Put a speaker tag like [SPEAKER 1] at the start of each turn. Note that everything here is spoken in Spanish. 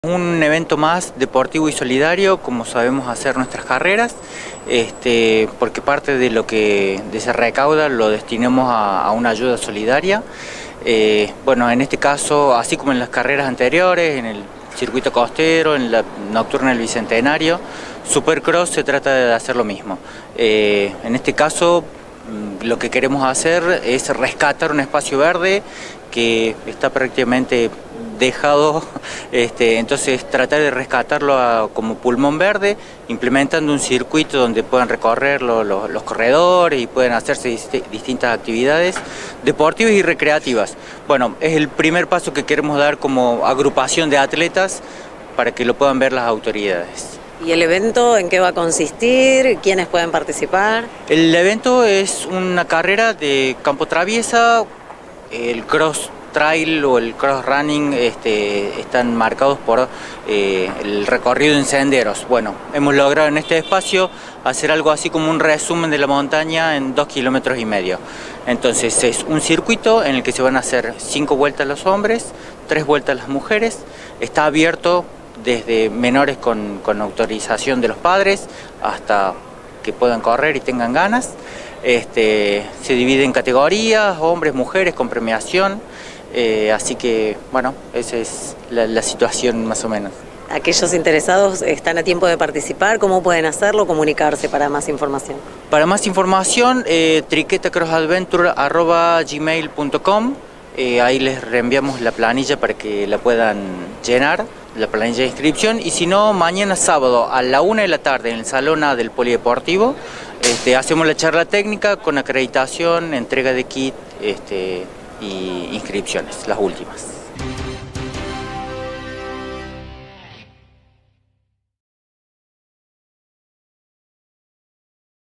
[SPEAKER 1] Un evento más deportivo y solidario, como sabemos hacer nuestras carreras, porque parte de lo que se recauda lo destinamos a una ayuda solidaria. Bueno, en este caso, así como en las carreras anteriores, en el circuito costero, en la nocturna del Bicentenario, Supercross se trata de hacer lo mismo. En este caso, lo que queremos hacer es rescatar un espacio verde que está prácticamente dejado, entonces tratar de rescatarlo como pulmón verde, implementando un circuito donde puedan recorrer los corredores y puedan hacerse distintas actividades deportivas y recreativas. Bueno, es el primer paso que queremos dar como agrupación de atletas para que lo puedan ver las autoridades.
[SPEAKER 2] ¿Y el evento en qué va a consistir? ¿Quiénes pueden participar?
[SPEAKER 1] El evento es una carrera de campo traviesa. El cross trail o el cross running están marcados por el recorrido en senderos. Bueno, hemos logrado en este espacio hacer algo así como un resumen de la montaña en 2,5 kilómetros. Entonces es un circuito en el que se van a hacer 5 vueltas los hombres, 3 vueltas las mujeres. Está abierto desde menores con autorización de los padres hasta que puedan correr y tengan ganas. Se divide en categorías, hombres, mujeres, con premiación, así que bueno, esa es la situación más o menos.
[SPEAKER 2] Aquellos interesados están a tiempo de participar. ¿Cómo pueden hacerlo? Comunicarse para más información.
[SPEAKER 1] Para más información, triquetacrossadventure@gmail.com. Ahí les reenviamos la planilla para que la puedan llenar, la planilla de inscripción, y si no, mañana sábado a la 1 de la tarde en el Salón A del Polideportivo hacemos la charla técnica con acreditación, entrega de kit y inscripciones, las últimas.